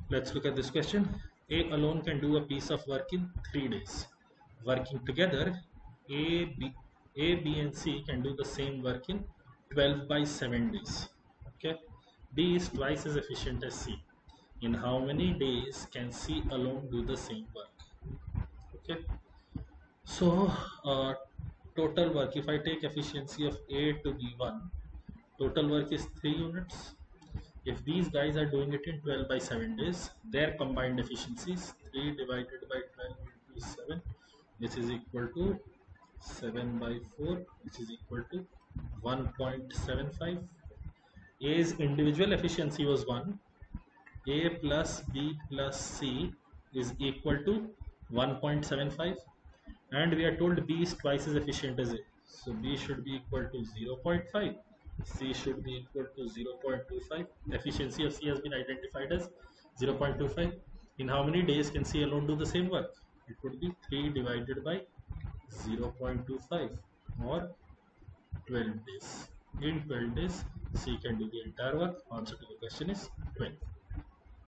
Let's look at this question. A alone can do a piece of work in 3 days. Working together, A, B and C can do the same work in 12 by 7 days. Okay. B is twice as efficient as C. In how many days can C alone do the same work? Okay. So, total work, if I take efficiency of A to be 1, total work is 3 units. If these guys are doing it in 12 by 7 days, their combined efficiency is 3 divided by 12 into 7, which is equal to 7 by 4, which is equal to 1.75. A's individual efficiency was 1. A plus B plus C is equal to 1.75, and we are told B is twice as efficient as A. So B should be equal to 0.5. C should be equal to 0.25. Efficiency of C has been identified as 0.25. In how many days can C alone do the same work? It would be 3 divided by 0.25 or 12 days. In 12 days, C can do the entire work. Answer to the question is 12.